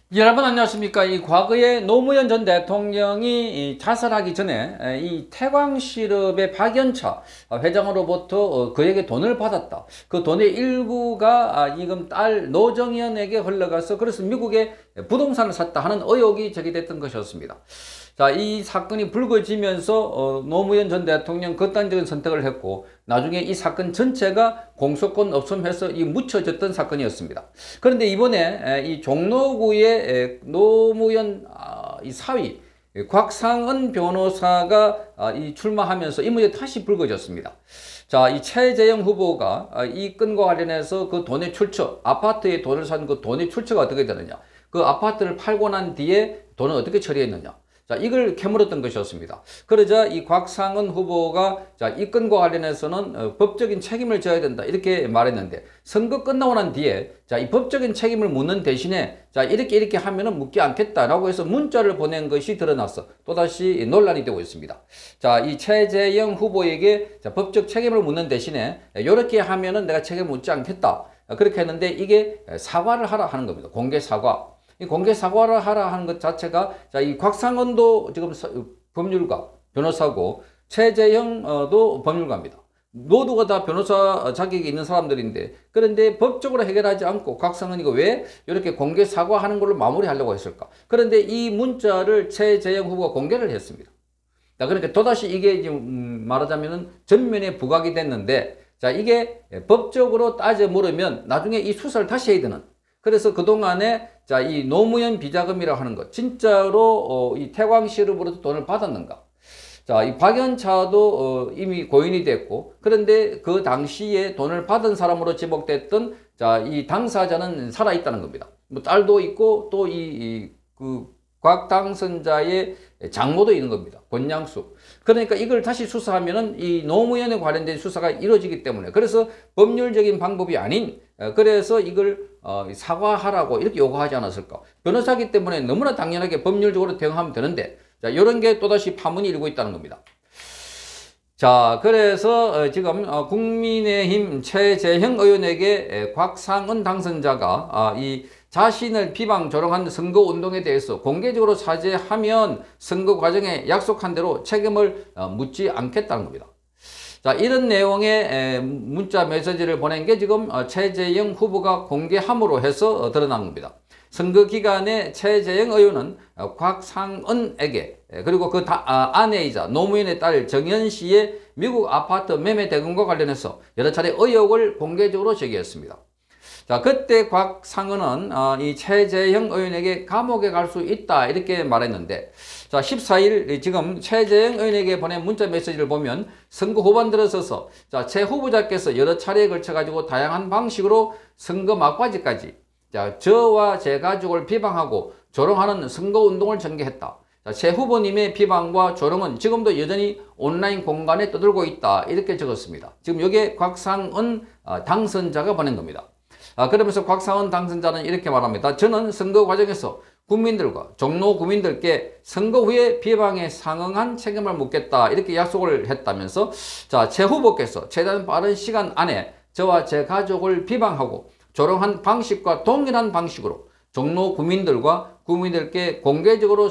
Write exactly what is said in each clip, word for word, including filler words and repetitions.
여러분 안녕하십니까. 이 과거에 노무현 전 대통령이 자살하기 전에 이 태광실업의 박연차 회장으로부터 그에게 돈을 받았다. 그 돈의 일부가 지금 딸 노정현에게 흘러가서 그래서 미국에 부동산을 샀다 하는 의혹이 제기됐던 것이었습니다. 자, 이 사건이 불거지면서 어, 노무현 전 대통령 극단적인 선택을 했고 나중에 이 사건 전체가 공소권 없음해서 이 묻혀졌던 사건이었습니다. 그런데 이번에 이 종로구의 노무현 이 사위 곽상은 변호사가 이 출마하면서 이 문제 다시 불거졌습니다. 자, 이 최재형 후보가 이 건과 관련해서 그 돈의 출처, 아파트에 돈을 산 그 돈의 출처가 어떻게 되느냐, 그 아파트를 팔고 난 뒤에 돈을 어떻게 처리했느냐, 자, 이걸 캐물었던 것이었습니다. 그러자 이 곽상은 후보가 자, 이 건과 관련해서는 어, 법적인 책임을 져야 된다 이렇게 말했는데 선거 끝나고 난 뒤에 자, 이 법적인 책임을 묻는 대신에 자, 이렇게 이렇게 하면은 묻지 않겠다라고 해서 문자를 보낸 것이 드러나서 또다시 논란이 되고 있습니다. 자, 이 최재형 후보에게 자, 법적 책임을 묻는 대신에 이렇게 하면은 내가 책임을 묻지 않겠다. 그렇게 했는데 이게 사과를 하라 하는 겁니다. 공개 사과. 이 공개 사과를 하라 하는 것 자체가 자, 이 곽상은도 지금 법률가 변호사고 최재형도 법률가입니다. 모두가 다 변호사 자격이 있는 사람들인데 그런데 법적으로 해결하지 않고 곽상은 이거 왜 이렇게 공개 사과하는 걸로 마무리하려고 했을까? 그런데 이 문자를 최재형 후보가 공개를 했습니다. 자, 그러니까 또다시 이게 지금 말하자면은 전면에 부각이 됐는데 자, 이게 법적으로 따져 물으면 나중에 이 수사를 다시 해야 되는. 그래서 그동안에 자, 이 노무현 비자금이라고 하는 것, 진짜로 어, 이 태광실업으로도 돈을 받았는가? 자, 이 박연차도 어, 이미 고인이 됐고, 그런데 그 당시에 돈을 받은 사람으로 지목됐던 자, 이 당사자는 살아있다는 겁니다. 뭐 딸도 있고 또 이 그 곽 당선자의 장모도 있는 겁니다. 권양숙. 그러니까 이걸 다시 수사하면은 이 노무현에 관련된 수사가 이루어지기 때문에 그래서 법률적인 방법이 아닌 그래서 이걸 어, 사과하라고 이렇게 요구하지 않았을까. 변호사기 때문에 너무나 당연하게 법률적으로 대응하면 되는데 자, 이런 게 또다시 파문이 일고 있다는 겁니다. 자, 그래서 지금 국민의힘 최재형 의원에게 곽상은 당선자가 이 자신을 비방 조롱한 선거운동에 대해서 공개적으로 사죄하면 선거 과정에 약속한 대로 책임을 묻지 않겠다는 겁니다. 자, 이런 내용의 문자 메시지를 보낸 게 지금 최재형 후보가 공개함으로 해서 드러난 겁니다. 선거 기간에 최재형 의원은 곽상은에게 그리고 그 아내이자 노무현의 딸 정연 씨의 미국 아파트 매매 대금과 관련해서 여러 차례 의혹을 공개적으로 제기했습니다. 자, 그때 곽상은은 어, 이 최재형 의원에게 감옥에 갈 수 있다 이렇게 말했는데 자, 십사 일 지금 최재형 의원에게 보낸 문자 메시지를 보면 선거 후반 들어서서 자, 최 후보자께서 여러 차례에 걸쳐 가지고 다양한 방식으로 선거 막바지까지 자, 저와 제 가족을 비방하고 조롱하는 선거운동을 전개했다. 자, 최 후보님의 비방과 조롱은 지금도 여전히 온라인 공간에 떠들고 있다 이렇게 적었습니다. 지금 여기에 곽상은 어, 당선자가 보낸 겁니다. 아, 그러면서 곽상은 당선자는 이렇게 말합니다. 저는 선거 과정에서 국민들과 종로 구민들께 선거 후에 비방에 상응한 책임을 묻겠다 이렇게 약속을 했다면서 자, 최 후보께서 최대한 빠른 시간 안에 저와 제 가족을 비방하고 조롱한 방식과 동일한 방식으로 종로 구민들과 구민들께 공개적으로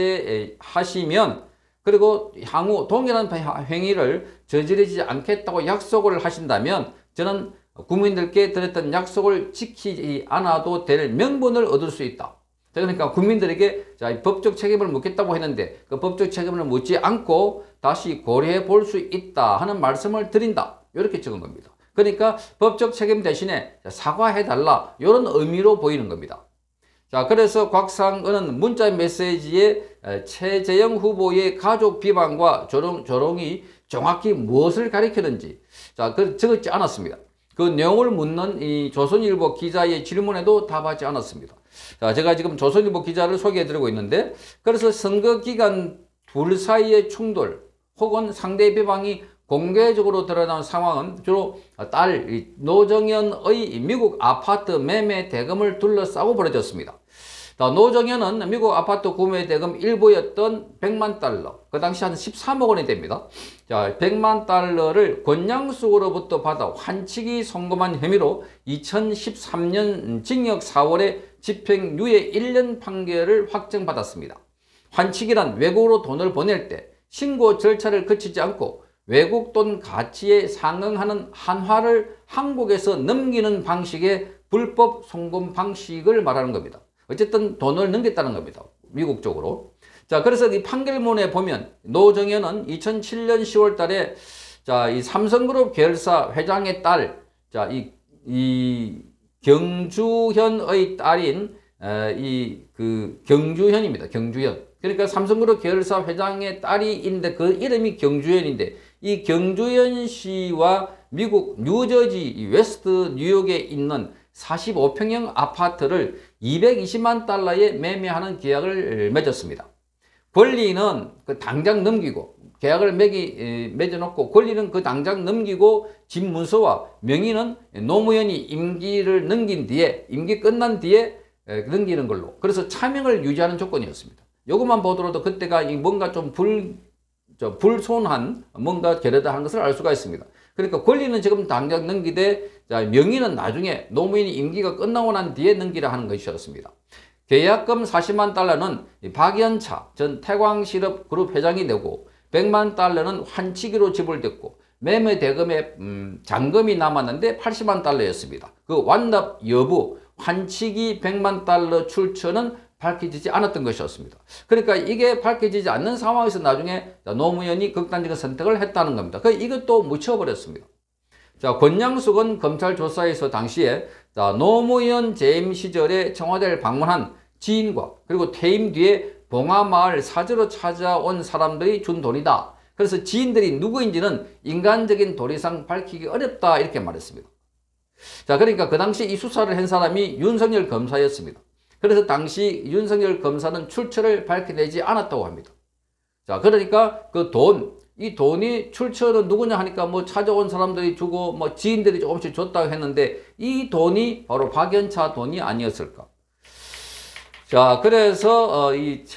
사죄하시면 그리고 향후 동일한 행위를 저지르지 않겠다고 약속을 하신다면 저는 국민들께 드렸던 약속을 지키지 않아도 될 명분을 얻을 수 있다. 그러니까 국민들에게 자, 법적 책임을 묻겠다고 했는데 그 법적 책임을 묻지 않고 다시 고려해 볼 수 있다 하는 말씀을 드린다. 이렇게 적은 겁니다. 그러니까 법적 책임 대신에 사과해달라 이런 의미로 보이는 겁니다. 자, 그래서 곽상은은 문자 메시지에 최재형 후보의 가족 비방과 조롱, 조롱이 정확히 무엇을 가리키는지 자, 그 적지 않았습니다. 그 내용을 묻는 이 조선일보 기자의 질문에도 답하지 않았습니다. 자, 제가 지금 조선일보 기자를 소개해드리고 있는데 그래서 선거 기간 둘 사이의 충돌 혹은 상대 비방이 공개적으로 드러난 상황은 주로 딸 노정현의 미국 아파트 매매 대금을 둘러싸고 벌어졌습니다. 자, 노정현은 미국 아파트 구매 대금 일부였던 백만 달러, 그 당시 한 십삼억 원이 됩니다. 자, 백만 달러를 권양숙으로부터 받아 환치기 송금한 혐의로 이천십삼 년 징역 사 월에 집행유예 일 년 판결을 확정받았습니다. 환칙이란 외국으로 돈을 보낼 때 신고 절차를 거치지 않고 외국 돈 가치에 상응하는 한화를 한국에서 넘기는 방식의 불법 송금 방식을 말하는 겁니다. 어쨌든 돈을 넘겼다는 겁니다. 미국 쪽으로. 자, 그래서 이 판결문에 보면 노정현은 이천칠 년 시월 달에 자, 이 삼성그룹 계열사 회장의 딸, 자, 이, 이 경주현의 딸인 에, 이 그 경주현입니다. 경주현. 그러니까 삼성그룹 계열사 회장의 딸이인데 그 이름이 경주현인데 이 경주현 씨와 미국 뉴저지 웨스트 뉴욕에 있는 사십오 평형 아파트를 이백이십만 달러에 매매하는 계약을 맺었습니다. 권리는 그 당장 넘기고 계약을 매기, 맺어놓고 권리는 그 당장 넘기고 집 문서와 명의는 노무현이 임기를 넘긴 뒤에 임기 끝난 뒤에 넘기는 걸로. 그래서 차명을 유지하는 조건이었습니다. 요것만 보더라도 그때가 뭔가 좀 불, 저 불손한 뭔가 게르다 하는 것을 알 수가 있습니다. 그러니까 권리는 지금 당장 넘기되 자, 명의는 나중에 노무현이 임기가 끝나고 난 뒤에 넘기라 하는 것이었습니다. 계약금 사십만 달러는 박연차 전 태광실업그룹 회장이 내고 백만 달러는 환치기로 지불됐고 매매 대금에 음, 잔금이 남았는데 팔십만 달러였습니다. 그 완납 여부, 환치기 백만 달러 출처는 밝혀지지 않았던 것이었습니다. 그러니까 이게 밝혀지지 않는 상황에서 나중에 노무현이 극단적인 선택을 했다는 겁니다. 그 이것도 묻혀버렸습니다. 자, 권양숙은 검찰 조사에서 당시에 자, 노무현 재임 시절에 청와대를 방문한 지인과 그리고 퇴임 뒤에 봉하마을 사저로 찾아온 사람들이 준 돈이다. 그래서 지인들이 누구인지는 인간적인 도리상 밝히기 어렵다 이렇게 말했습니다. 자, 그러니까 그 당시 이 수사를 한 사람이 윤석열 검사였습니다. 그래서 당시 윤석열 검사는 출처를 밝혀내지 않았다고 합니다. 자, 그러니까 그 돈, 이 돈이 출처는 누구냐 하니까 뭐 찾아온 사람들이 주고 뭐 지인들이 조금씩 줬다고 했는데 이 돈이 바로 박연차 돈이 아니었을까. 자, 그래서 어, 이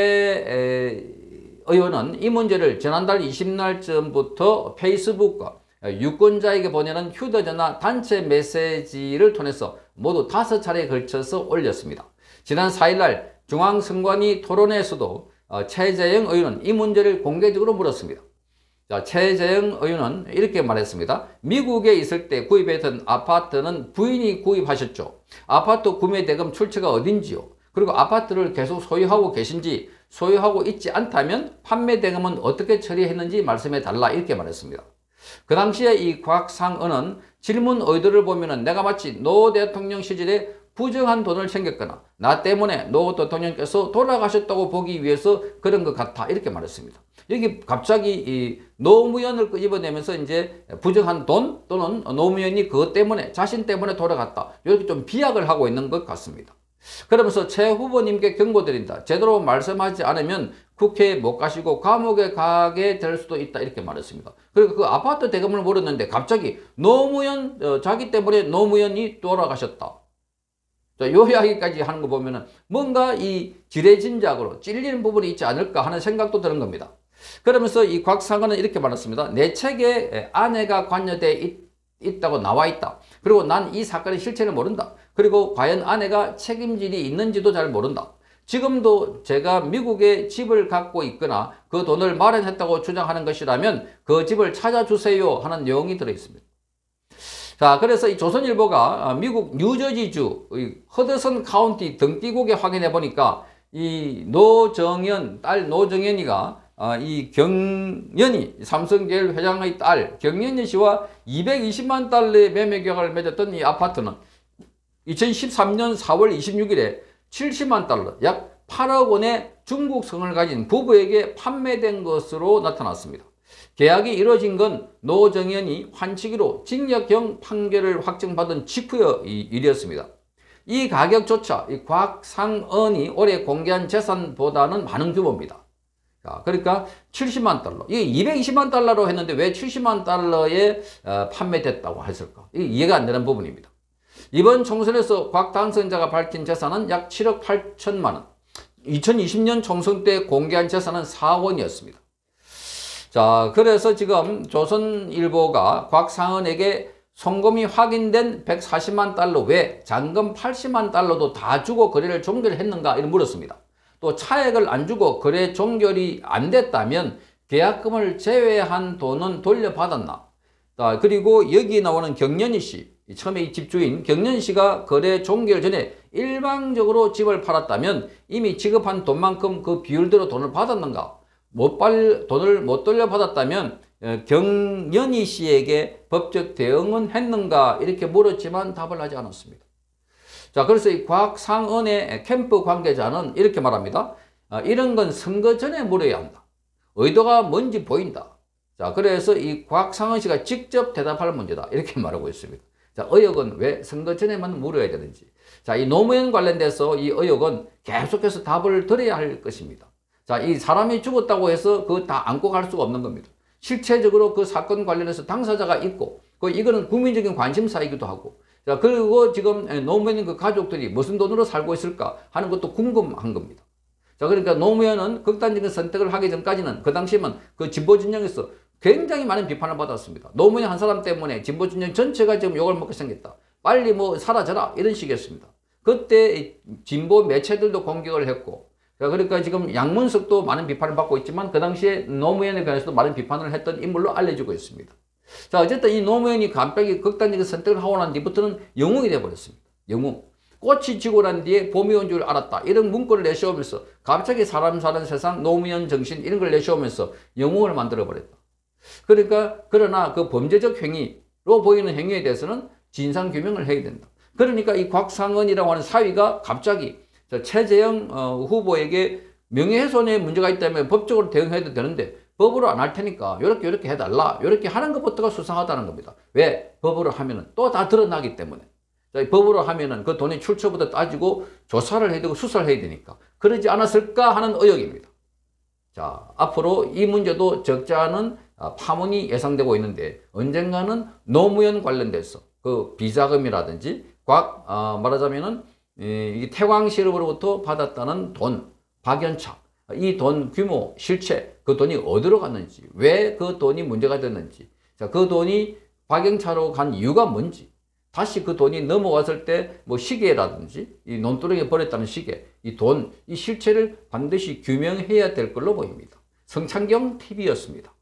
최 의원은 이 문제를 지난달 이십 날쯤부터 페이스북과 유권자에게 보내는 휴대전화 단체 메시지를 통해서 모두 다섯 차례에 걸쳐서 올렸습니다. 지난 사 일날 중앙선관위 토론회에서도 어, 최재형 의원은 이 문제를 공개적으로 물었습니다. 자, 최재형 의원은 이렇게 말했습니다. 미국에 있을 때 구입했던 아파트는 부인이 구입하셨죠. 아파트 구매 대금 출처가 어딘지요. 그리고 아파트를 계속 소유하고 계신지 소유하고 있지 않다면 판매 대금은 어떻게 처리했는지 말씀해 달라 이렇게 말했습니다. 그 당시에 이 곽상은은 질문 의도를 보면은 내가 마치 노 대통령 시절에 부정한 돈을 챙겼거나 나 때문에 노 대통령께서 돌아가셨다고 보기 위해서 그런 것 같아 이렇게 말했습니다. 여기 갑자기 이 노무현을 끄집어내면서 이제 부정한 돈 또는 노무현이 그것 때문에 자신 때문에 돌아갔다 이렇게 좀 비약을 하고 있는 것 같습니다. 그러면서 최 후보님께 경고드린다. 제대로 말씀하지 않으면 국회에 못 가시고 감옥에 가게 될 수도 있다 이렇게 말했습니다. 그리고 그 아파트 대금을 물었는데 갑자기 노무현 어, 자기 때문에 노무현이 돌아가셨다. 자, 요 이야기까지 하는 거 보면은 뭔가 이 지레짐작으로 찔리는 부분이 있지 않을까 하는 생각도 드는 겁니다. 그러면서 이 곽상은은 이렇게 말했습니다. 내 책에 아내가 관여되어 있, 있다고 나와 있다. 그리고 난 이 사건의 실체를 모른다. 그리고 과연 아내가 책임질이 있는지도 잘 모른다. 지금도 제가 미국에 집을 갖고 있거나 그 돈을 마련했다고 주장하는 것이라면 그 집을 찾아주세요 하는 내용이 들어있습니다. 자, 그래서 이 조선일보가 미국 뉴저지주 허드슨 카운티 등기국에 확인해 보니까 이 노정현, 딸 노정현이가 이 경연이 삼성계열 회장의 딸 경연이 씨와 이백이십만 달러의 매매 계약을 맺었던 이 아파트는 이천십삼 년 사월 이십육일에 칠십만 달러, 약 팔억 원의 중국성을 가진 부부에게 판매된 것으로 나타났습니다. 계약이 이루어진 건 노정현이 환치기로 징역형 판결을 확정받은 직후의 일이었습니다. 이 가격조차 이 곽상은이 올해 공개한 재산보다는 많은 규모입니다. 자, 그러니까 칠십만 달러. 이게 이백이십만 달러로 했는데 왜 칠십만 달러에 어, 판매됐다고 했을까? 이게 이해가 안 되는 부분입니다. 이번 총선에서 곽 당선자가 밝힌 재산은 약 칠억 팔천만 원. 이천이십 년 총선 때 공개한 재산은 사억원이었습니다. 자, 그래서 지금 조선일보가 곽상은에게 송금이 확인된 백사십만 달러 외 잔금 팔십만 달러도 다 주고 거래를 종결했는가 이런 물었습니다. 또 차액을 안 주고 거래 종결이 안 됐다면 계약금을 제외한 돈은 돌려받았나? 그리고 여기 나오는 경련이 씨, 처음에 이 집주인 경련 씨가 거래 종결 전에 일방적으로 집을 팔았다면 이미 지급한 돈만큼 그 비율대로 돈을 받았는가? 못 받, 돈을 못 돌려받았다면 경련이 씨에게 법적 대응은 했는가? 이렇게 물었지만 답을 하지 않았습니다. 자, 그래서 이 곽상은의 캠프 관계자는 이렇게 말합니다. 아, 이런 건 선거 전에 물어야 한다. 의도가 뭔지 보인다. 자, 그래서 이 곽상은 씨가 직접 대답할 문제다. 이렇게 말하고 있습니다. 자, 의혹은 왜 선거 전에만 물어야 되는지. 자, 이 노무현 관련돼서 이 의혹은 계속해서 답을 드려야 할 것입니다. 자, 이 사람이 죽었다고 해서 그거 다 안고 갈 수가 없는 겁니다. 실체적으로 그 사건 관련해서 당사자가 있고, 그 이거는 국민적인 관심사이기도 하고, 자, 그리고 지금 노무현 그 가족들이 무슨 돈으로 살고 있을까 하는 것도 궁금한 겁니다. 자, 그러니까 노무현은 극단적인 선택을 하기 전까지는 그 당시에는 그 진보 진영에서 굉장히 많은 비판을 받았습니다. 노무현 한 사람 때문에 진보 진영 전체가 지금 욕을 먹게 생겼다. 빨리 뭐 사라져라 이런 식이었습니다. 그때 진보 매체들도 공격을 했고, 자, 그러니까 지금 양문석도 많은 비판을 받고 있지만 그 당시에 노무현에 관해서도 많은 비판을 했던 인물로 알려지고 있습니다. 자, 어쨌든 이 노무현이 갑자기 극단적인 선택을 하고 난 뒤부터는 영웅이 되어버렸습니다. 영웅. 꽃이 지고 난 뒤에 봄이 온 줄 알았다. 이런 문구를 내세우면서 갑자기 사람 사는 세상, 노무현 정신 이런 걸 내세우면서 영웅을 만들어버렸다. 그러니까 그러나 그 범죄적 행위로 보이는 행위에 대해서는 진상규명을 해야 된다. 그러니까 이 곽상은이라고 하는 사위가 갑자기 최재형 후보에게 명예훼손에 문제가 있다면 법적으로 대응해도 되는데 법으로 안 할 테니까 이렇게 이렇게 해달라 이렇게 하는 것부터가 수상하다는 겁니다. 왜? 법으로 하면은 또 다 드러나기 때문에. 자, 법으로 하면은 그 돈의 출처부터 따지고 조사를 해야 되고 수사를 해야 되니까 그러지 않았을까 하는 의혹입니다. 자, 앞으로 이 문제도 적지 않은 파문이 예상되고 있는데 언젠가는 노무현 관련돼서 그 비자금이라든지 곽 어, 말하자면은 이 태광실업으로부터 받았다는 돈, 박연차, 이 돈 규모, 실체, 그 돈이 어디로 갔는지, 왜 그 돈이 문제가 됐는지, 자, 그 돈이 박영차로 간 이유가 뭔지, 다시 그 돈이 넘어왔을 때 뭐 시계라든지 이 논두렁에 버렸다는 시계, 이 돈, 이 실체를 반드시 규명해야 될 걸로 보입니다. 성창경 티비였습니다.